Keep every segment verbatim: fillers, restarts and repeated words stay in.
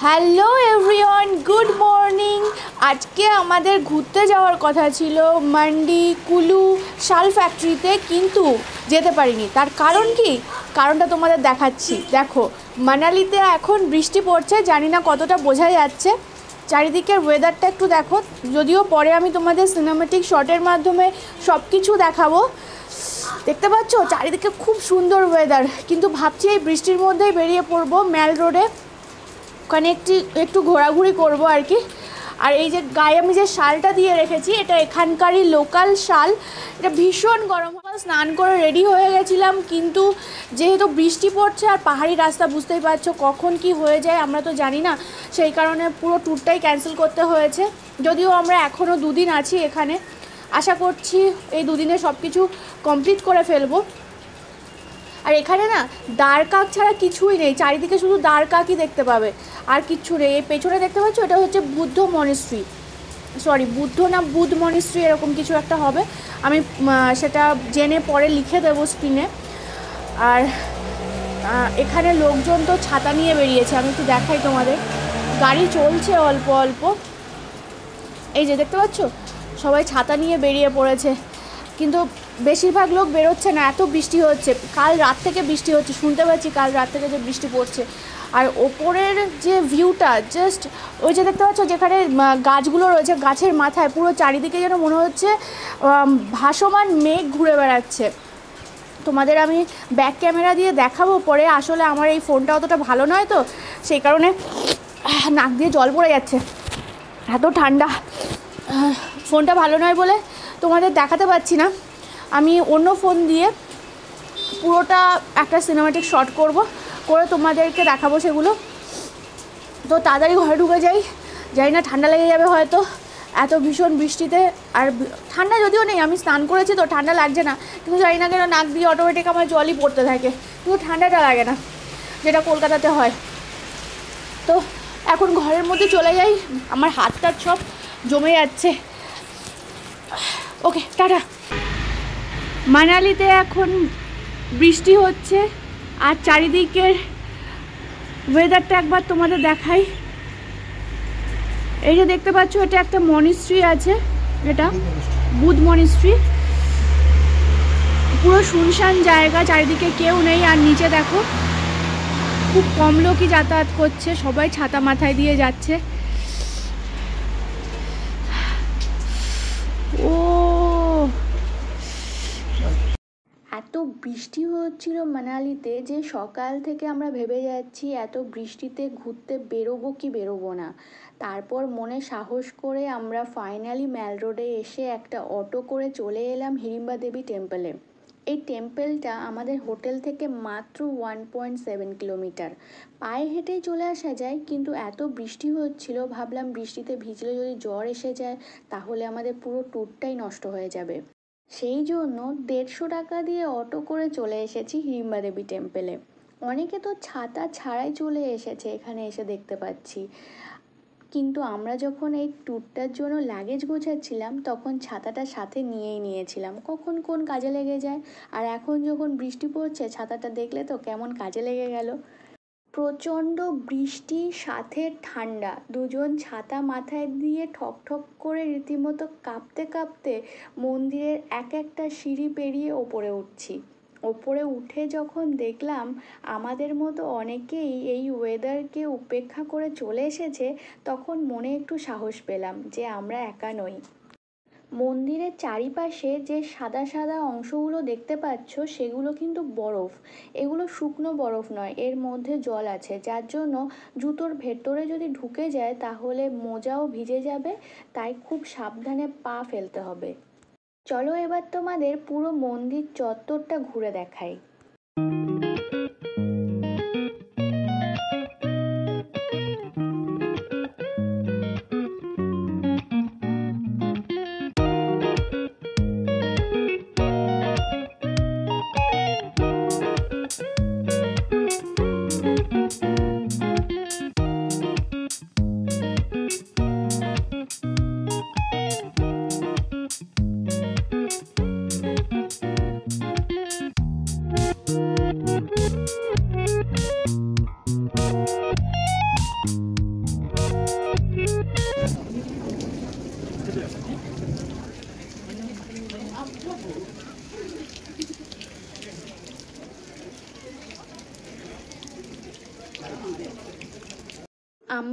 Hello everyone, good morning. আজকে আমাদের ঘুরতে যাওয়ার কথা ছিল মান্ডি, কুলু, শাল ফ্যাক্টরিতে, কিন্তু যেতে পারিনি। তার কারণ কি? কারণটা তোমাদের দেখাচ্ছি। দেখো, মানালিতে এখন বৃষ্টি পড়ছে, জানি না কতটা বোঝা যাচ্ছে। চারিদিকের ওয়েদারটা একটু দেখো, যদিও পরে আমি তোমাদের সিনেমেটিক শটের মাধ্যমে সব কিছু দেখাবো। দেখতে পাচ্ছ চারিদিকে খুব সুন্দর ওয়েদার, কিন্তু ভাবছি এই বৃষ্টির মধ্যেই বেরিয়ে পড়বো ম্যাল রোডে, ওখানে একটু একটু ঘোরাঘুরি করব আর কি। আর এই যে গায়ে আমি যে শালটা দিয়ে রেখেছি, এটা এখানকারই লোকাল শাল। এটা ভীষণ গরম। স্নান করে রেডি হয়ে গেছিলাম, কিন্তু যেহেতু বৃষ্টি পড়ছে আর পাহাড়ি রাস্তা, বুঝতেই পারছো কখন কি হয়ে যায় আমরা তো জানি না, সেই কারণে পুরো ট্যুরটাই ক্যান্সেল করতে হয়েছে। যদিও আমরা এখনও দুদিন আছি এখানে, আশা করছি এই দুদিনে সব কিছু কমপ্লিট করে ফেলবো। আর এখানে না দাঁড় কাক ছাড়া কিছুই নেই, চারিদিকে শুধু দাঁড় কাকই দেখতে পাবে, আর কিচ্ছু নেই। এই পেছনে দেখতে পাচ্ছ, এটা হচ্ছে বুদ্ধ মনিস্ট্রি, সরি বুদ্ধ না বুধ মনিস্ট্রি, এরকম কিছু একটা হবে। আমি সেটা জেনে পরে লিখে দেবো স্ক্রিনে। আর এখানে লোকজন তো ছাতা নিয়ে বেরিয়েছে, আমি একটু দেখাই তোমাদের। গাড়ি চলছে অল্প অল্প, এই যে দেখতে পাচ্ছ সবাই ছাতা নিয়ে বেরিয়ে পড়েছে, কিন্তু বেশিরভাগ লোক বেরোচ্ছে না, এত বৃষ্টি হচ্ছে। কাল রাত থেকে বৃষ্টি হচ্ছে, শুনতে পাচ্ছি কাল রাত থেকে যে বৃষ্টি পড়ছে। আর ওপরের যে ভিউটা, জাস্ট ওই যে দেখতে পাচ্ছ যেখানে গাছগুলো রয়েছে, গাছের মাথায় পুরো চারিদিকে যেন মনে হচ্ছে ভাসমান মেঘ ঘুরে বেড়াচ্ছে। তোমাদের আমি ব্যাক ক্যামেরা দিয়ে দেখাবো পরে। আসলে আমার এই ফোনটা অতটা ভালো নয় তো, সেই কারণে নাক দিয়ে জল পড়ে যাচ্ছে, এত ঠান্ডা। ফোনটা ভালো নয় বলে তোমাদের দেখাতে পারছি না। আমি অন্য ফোন দিয়ে পুরোটা একটা সিনেমাটিক শট করব, করে তোমাদেরকে দেখাবো সেগুলো। তো তাড়াতাড়ি ঘরে ঢুকে যাই, জানি না ঠান্ডা লেগে যাবে হয়তো এত ভীষণ বৃষ্টিতে। আর ঠান্ডা যদিও নেই, আমি স্নান করেছি তো ঠান্ডা লাগছে না, কিন্তু জানি না কেন নাক দিয়ে অটোমেটিক আমার জলই পড়তে থাকে, কিন্তু ঠান্ডাটা লাগে না যেটা কলকাতাতে হয়। তো এখন ঘরের মধ্যে চলে যাই, আমার হাতটা সব জমে যাচ্ছে। Okay, tata. মানালিতে এখন বৃষ্টি হচ্ছে, আর চারিদিকের ওয়েদারটা একবার তোমাদের দেখাই। এই যে দেখতে পাচ্ছ, এটা একটা মনিস্ট্রি আছে, এটা বুধ মনিস্ট্রি। পুরো শুনশান জায়গা, চারিদিকে কেউ নেই। আর নিচে দেখো খুব কম লোকই যাতায়াত করছে, সবাই ছাতা মাথায় দিয়ে যাচ্ছে। ও এত বৃষ্টি হচ্ছিল মানালিতে যে সকাল থেকে আমরা ভেবে যাচ্ছি এত বৃষ্টিতে ঘুরতে বেরোবো কি বেরোবো না। তারপর মনে সাহস করে আমরা ফাইনালি ম্যাল রোডে এসে একটা অটো করে চলে এলাম হিড়িম্বা দেবী টেম্পলে। এই টেম্পলটা আমাদের হোটেল থেকে মাত্র ওয়ান পয়েন্ট সেভেন কিলোমিটার, পায়ে হেঁটেই চলে আসা যায়। কিন্তু এত বৃষ্টি হচ্ছিল, ভাবলাম বৃষ্টিতে ভিজলে যদি জ্বর এসে যায় তাহলে আমাদের পুরো ট্যুরটাই নষ্ট হয়ে যাবে। সেই জন্য দেড়শো টাকা দিয়ে অটো করে চলে এসেছি হিড়িম্বা দেবী টেম্পলে। অনেকে তো ছাতা ছাড়াই চলে এসেছে এখানে এসে দেখতে পাচ্ছি, কিন্তু আমরা যখন এই ট্যুরটার জন্য লাগেজ গোছাচ্ছিলাম তখন ছাতাটা সাথে নিয়েই নিয়েছিলাম, কখন কোন কাজে লেগে যায়। আর এখন যখন বৃষ্টি পড়ছে, ছাতাটা দেখলে তো কেমন কাজে লেগে গেল। প্রচণ্ড বৃষ্টি সাথে ঠান্ডা, দুজন ছাতা মাথায় দিয়ে ঠক ঠক করে রীতিমতো কাঁপতে কাঁপতে মন্দিরের এক একটা সিঁড়ি পেরিয়ে ওপরে উঠছি। ওপরে উঠে যখন দেখলাম আমাদের মতো অনেকেই এই ওয়েদারকে উপেক্ষা করে চলে এসেছে, তখন মনে একটু সাহস পেলাম যে আমরা একা নই। মন্দিরের চারিপাশে যে সাদা সাদা অংশগুলো দেখতে পাচ্ছ সেগুলো কিন্তু বরফ, এগুলো শুকনো বরফ নয়, এর মধ্যে জল আছে, যার জন্য জুতোর ভেতরে যদি ঢুকে যায় তাহলে মোজাও ভিজে যাবে, তাই খুব সাবধানে পা ফেলতে হবে। চলো এবার তোমাদের পুরো মন্দির চত্বরটা ঘুরে দেখাই।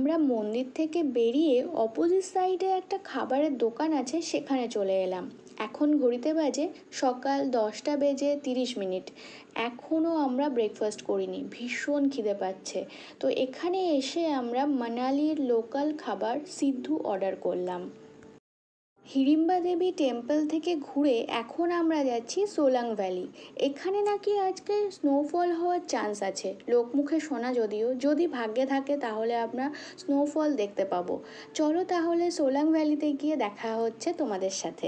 আমরা মন্দির থেকে বেরিয়ে অপোজিট সাইডে একটা খাবারের দোকান আছে, সেখানে চলে এলাম। এখন ঘড়িতে বাজে সকাল দশটা বেজে তিরিশ মিনিট। এখনও আমরা ব্রেকফাস্ট করিনি, ভীষণ খিদে পাচ্ছে। তো এখানে এসে আমরা মানালির লোকাল খাবার সিদ্ধু অর্ডার করলাম। হিড়িম্বা দেবী টেম্পল থেকে ঘুরে এখন আমরা যাচ্ছি সোলাং ভ্যালি। এখানে নাকি আজকে স্নোফল হওয়ার চান্স আছে, লোকমুখে শোনা, যদিও যদি ভাগ্যে থাকে তাহলে আমরা স্নোফল দেখতে পাবো। চলো তাহলে সোলাং ভ্যালিতে গিয়ে দেখা হচ্ছে তোমাদের সাথে।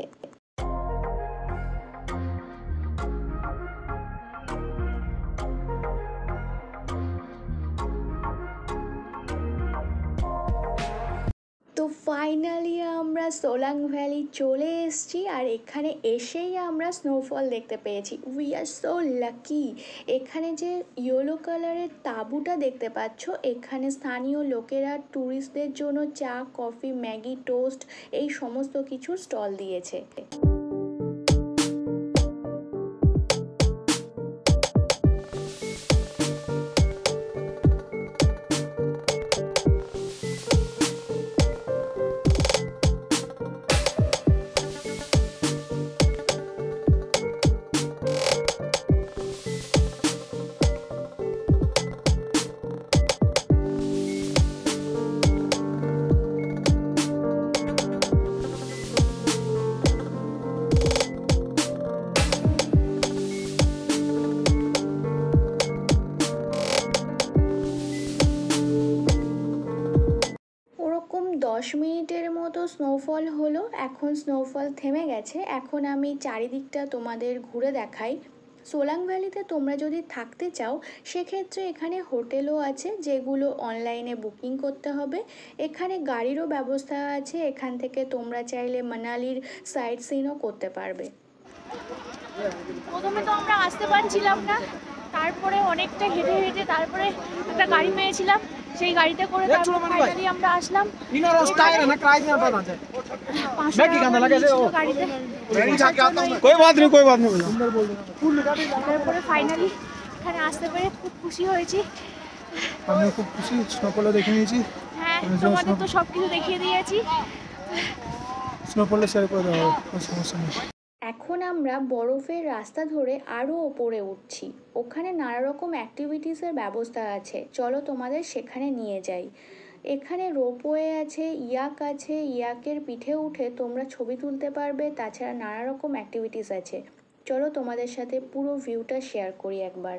তো ফাইনালি আমরা সোলাং ভ্যালি চলে এসেছি, আর এখানে এসেই আমরা স্নোফল দেখতে পেয়েছি। We are so lucky. এখানে যে ইয়েলো কালারের তাঁবুটা দেখতে পাচ্ছ, এখানে স্থানীয় লোকেরা ট্যুরিস্টদের জন্য চা, কফি, ম্যাগি, টোস্ট এই সমস্ত কিছুর স্টল দিয়েছে। দশ মিনিটের মতো স্নোফল হলো, এখন স্নোফল থেমে গেছে। এখন আমি চারিদিকটা তোমাদের ঘুরে দেখাই। সোলাং ভ্যালিতে তোমরা যদি থাকতে চাও সেক্ষেত্রে এখানে হোটেলও আছে, যেগুলো অনলাইনে বুকিং করতে হবে। এখানে গাড়িরও ব্যবস্থা আছে, এখান থেকে তোমরা চাইলে মানালির সাইট সিনও করতে পারবে। প্রথমে তো আমরা আসতে পারছিলাম না, তারপরে অনেকটা হেঁটে হেঁটে তারপরে একটা গাড়ি পেয়েছিলাম, সেই গাড়িতে করে তারপর ফাইনালি আমরা আসলাম। তারপরে ফাইনালি এখানে আসতে পেরে খুব খুশি হয়েছি। আমি খুব খুশি, স্নোফল দেখে নিয়েছি। হ্যাঁ, তোমাদের তো সব কিছু দেখিয়ে দিয়েছি। স্নোফলে শেয়ার করে দেওয়া হবে, কোনো সমস্যা নেই। এখন আমরা বরফের রাস্তা ধরে আরও ওপরে উঠছি। ওখানে নানা রকম অ্যাক্টিভিটিসের ব্যবস্থা আছে, চলো তোমাদের সেখানে নিয়ে যাই। এখানে রোপওয়ে আছে, ইয়াক আছে, ইয়াকের পিঠে উঠে তোমরা ছবি তুলতে পারবে। তাছাড়া নানা রকম অ্যাক্টিভিটিস আছে, চলো তোমাদের সাথে পুরো ভিউটা শেয়ার করি একবার।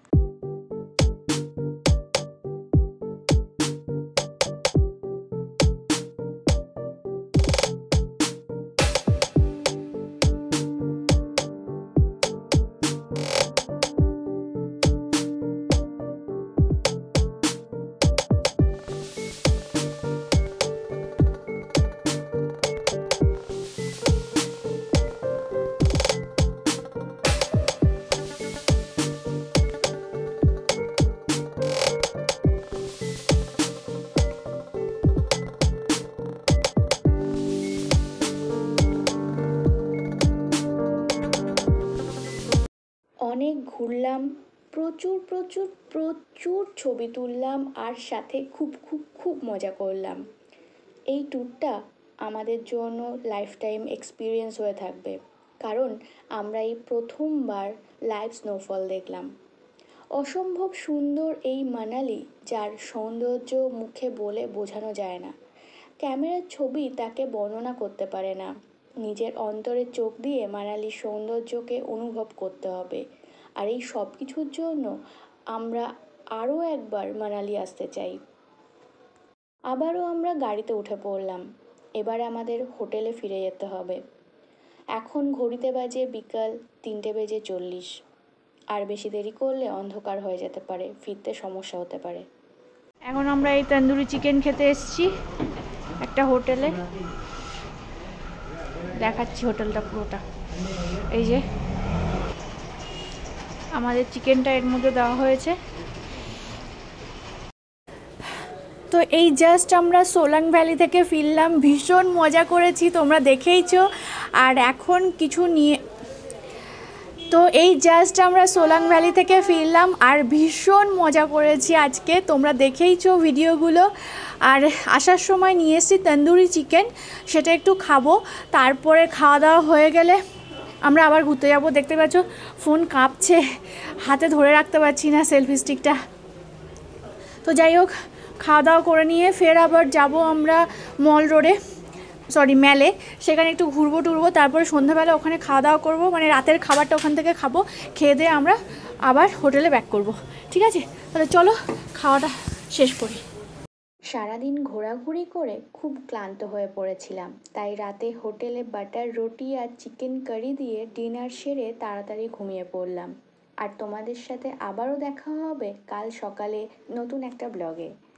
অনেক ঘুরলাম, প্রচুর প্রচুর প্রচুর ছবি তুললাম, আর সাথে খুব খুব খুব মজা করলাম। এই ট্যুরটা আমাদের জন্য লাইফ টাইম এক্সপিরিয়েন্স হয়ে থাকবে, কারণ আমরা এই প্রথমবার লাইভ স্নোফল দেখলাম। অসম্ভব সুন্দর এই মানালি, যার সৌন্দর্য মুখে বলে বোঝানো যায় না। ক্যামেরার ছবি তাকে বর্ণনা করতে পারে না। নিজের অন্তরের চোখ দিয়ে মানালির সৌন্দর্যকে অনুভব করতে হবে। আর এই সব কিছুর জন্য আমরা আরও একবার মানালি আসতে চাই। আবারও আমরা গাড়িতে উঠে পড়লাম। এবার আমাদের হোটেলে ফিরে যেতে হবে। এখন ঘড়িতে বাজে বিকাল তিনটে বেজে চল্লিশ। আর বেশি দেরি করলে অন্ধকার হয়ে যেতে পারে, ফিরতে সমস্যা হতে পারে। এখন আমরা এই তন্দুরি চিকেন খেতে এসেছি একটা হোটেলে, দেখাচ্ছি হোটেলটা পুরোটা। এই যে আমাদের চিকেনটা এর মধ্যে দেওয়া হয়েছে। তো এই জাস্ট আমরা সোলাং ভ্যালি থেকে ফিরলাম, ভীষণ মজা করেছি, তোমরা দেখেইছো। আর এখন কিছু নিয়ে তো এই জাস্ট আমরা সোলাং ভ্যালি থেকে ফিরলাম আর ভীষণ মজা করেছি আজকে, তোমরা দেখেইছো ভিডিওগুলো। আর আসার সময় নিয়ে এসেছি তন্দুরি চিকেন, সেটা একটু খাবো। তারপরে খাওয়া দাওয়া হয়ে গেলে আমরা আবার ঘুরতে যাব। দেখতে পাচ্ছ ফোন কাঁপছে, হাতে ধরে রাখতে পারছি না সেলফি স্টিকটা। তো যাই হোক, খাওয়া দাওয়া করে নিয়ে ফের আবার যাব আমরা মল রোডে, সরি ম্যালে, সেখানে একটু ঘুরবো টুরবো। তারপরে সন্ধ্যাবেলা ওখানে খাওয়া দাওয়া করবো, মানে রাতের খাবারটা ওখান থেকে খাবো। খেয়ে দিয়ে আমরা আবার হোটেলে ব্যাক করব। ঠিক আছে, তাহলে চলো খাওয়াটা শেষ করি। সারাদিন ঘোরাঘুরি করে খুব ক্লান্ত হয়ে পড়েছিলাম, তাই রাতে হোটেলে বাটার রুটি আর চিকেন কারি দিয়ে ডিনার সেরে তাড়াতাড়ি ঘুমিয়ে পড়লাম। আর তোমাদের সাথে আবারও দেখা হবে কাল সকালে নতুন একটা ব্লগে।